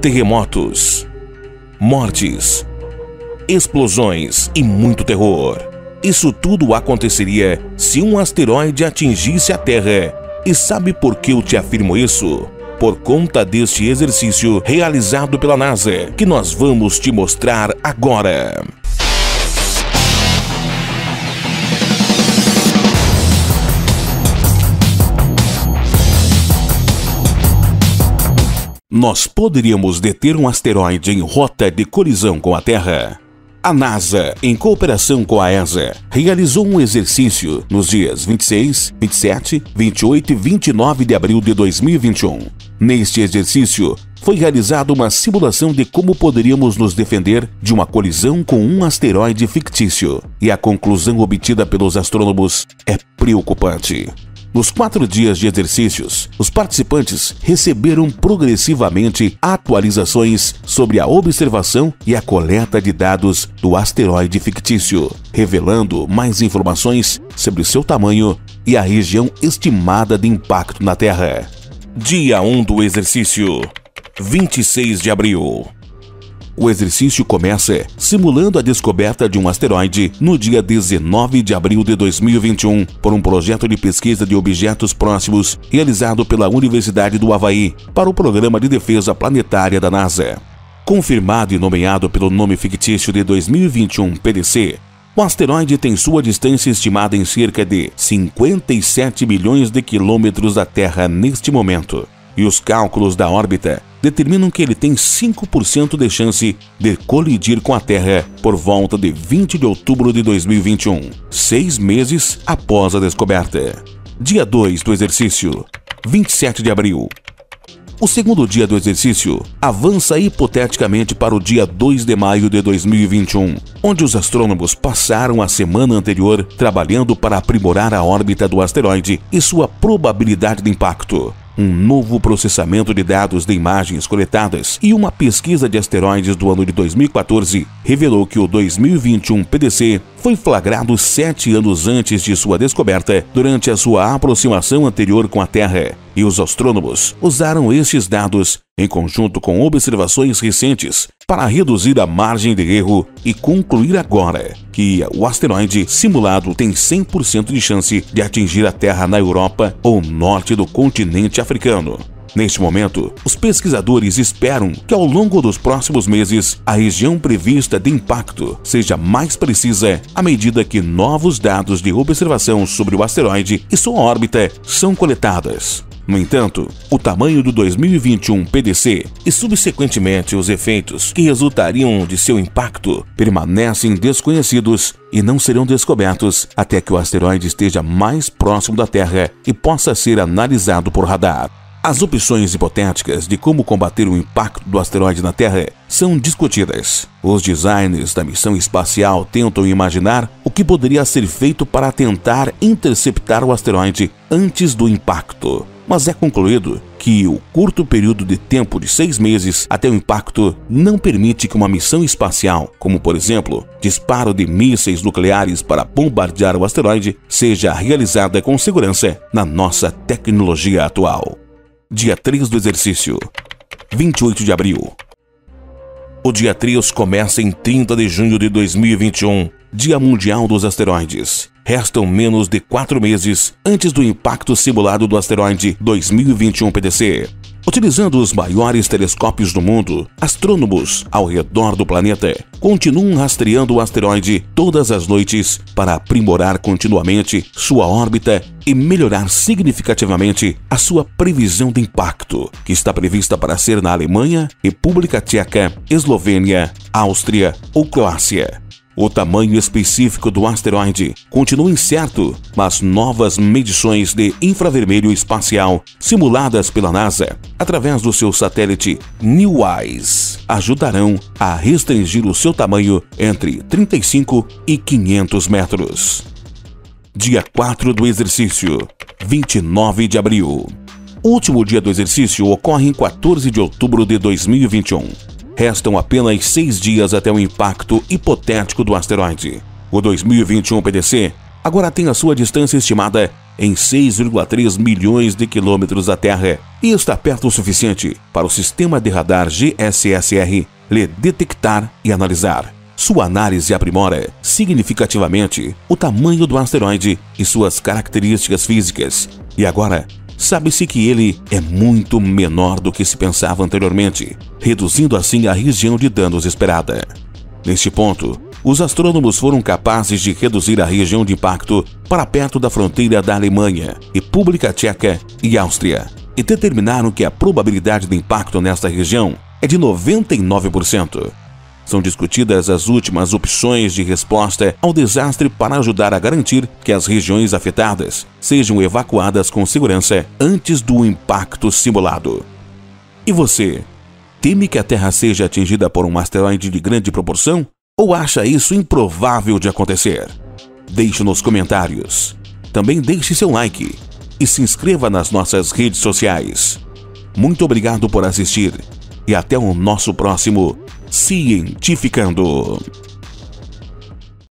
terremotos, mortes, explosões e muito terror. Isso tudo aconteceria se um asteroide atingisse a Terra. E sabe por que eu te afirmo isso? Por conta deste exercício realizado pela NASA, que nós vamos te mostrar agora. Nós poderíamos deter um asteroide em rota de colisão com a Terra? A NASA, em cooperação com a ESA, realizou um exercício nos dias 26, 27, 28 e 29 de abril de 2021. Neste exercício, foi realizada uma simulação de como poderíamos nos defender de uma colisão com um asteroide fictício. E a conclusão obtida pelos astrônomos é preocupante. Nos 4 dias de exercícios, os participantes receberam progressivamente atualizações sobre a observação e a coleta de dados do asteroide fictício, revelando mais informações sobre seu tamanho e a região estimada de impacto na Terra. Dia 1 do exercício, 26 de abril. O exercício começa simulando a descoberta de um asteroide no dia 19 de abril de 2021 por um projeto de pesquisa de objetos próximos realizado pela Universidade do Havaí para o Programa de Defesa Planetária da NASA. Confirmado e nomeado pelo nome fictício de 2021 PDC, o asteroide tem sua distância estimada em cerca de 57 milhões de quilômetros da Terra neste momento. E os cálculos da órbita determinam que ele tem 5% de chance de colidir com a Terra por volta de 20 de outubro de 2021, 6 meses após a descoberta. Dia 2 do exercício, 27 de abril. O segundo dia do exercício avança hipoteticamente para o dia 2 de maio de 2021, onde os astrônomos passaram a semana anterior trabalhando para aprimorar a órbita do asteroide e sua probabilidade de impacto. Um novo processamento de dados de imagens coletadas e uma pesquisa de asteroides do ano de 2014 revelou que o 2021 PDC foi flagrado 7 anos antes de sua descoberta durante a sua aproximação anterior com a Terra. E os astrônomos usaram estes dados em conjunto com observações recentes para reduzir a margem de erro e concluir agora que o asteroide simulado tem 100% de chance de atingir a Terra na Europa ou norte do continente africano. Neste momento, os pesquisadores esperam que ao longo dos próximos meses a região prevista de impacto seja mais precisa à medida que novos dados de observação sobre o asteroide e sua órbita são coletados. No entanto, o tamanho do 2021 PDC e subsequentemente os efeitos que resultariam de seu impacto permanecem desconhecidos e não serão descobertos até que o asteroide esteja mais próximo da Terra e possa ser analisado por radar. As opções hipotéticas de como combater o impacto do asteroide na Terra são discutidas. Os designers da missão espacial tentam imaginar o que poderia ser feito para tentar interceptar o asteroide antes do impacto. Mas é concluído que o curto período de tempo de 6 meses até o impacto não permite que uma missão espacial, como por exemplo, disparo de mísseis nucleares para bombardear o asteroide, seja realizada com segurança na nossa tecnologia atual. Dia 3 do exercício, 28 de abril. O dia 3 começa em 30 de junho de 2021, Dia Mundial dos Asteroides. Restam menos de 4 meses antes do impacto simulado do asteroide 2021 PDC. Utilizando os maiores telescópios do mundo, astrônomos ao redor do planeta continuam rastreando o asteroide todas as noites para aprimorar continuamente sua órbita e melhorar significativamente a sua previsão de impacto, que está prevista para ser na Alemanha, República Tcheca, Eslovênia, Áustria ou Croácia. O tamanho específico do asteroide continua incerto, mas novas medições de infravermelho espacial simuladas pela NASA através do seu satélite NEWISE ajudarão a restringir o seu tamanho entre 35 e 500 metros. Dia 4 do exercício, 29 de abril. O último dia do exercício ocorre em 14 de outubro de 2021. Restam apenas 6 dias até o impacto hipotético do asteroide. O 2021 PDC agora tem a sua distância estimada em 6,3 milhões de quilômetros da Terra e está perto o suficiente para o sistema de radar GSSR lhe detectar e analisar. Sua análise aprimora significativamente o tamanho do asteroide e suas características físicas. E agora, sabe-se que ele é muito menor do que se pensava anteriormente, reduzindo assim a região de danos esperada. Neste ponto, os astrônomos foram capazes de reduzir a região de impacto para perto da fronteira da Alemanha, República Tcheca e Áustria, e determinaram que a probabilidade de impacto nesta região é de 99%. São discutidas as últimas opções de resposta ao desastre para ajudar a garantir que as regiões afetadas sejam evacuadas com segurança antes do impacto simulado. E você, teme que a Terra seja atingida por um asteroide de grande proporção? Ou acha isso improvável de acontecer? Deixe nos comentários. Também deixe seu like e se inscreva nas nossas redes sociais. Muito obrigado por assistir e até o nosso próximo Cientificando.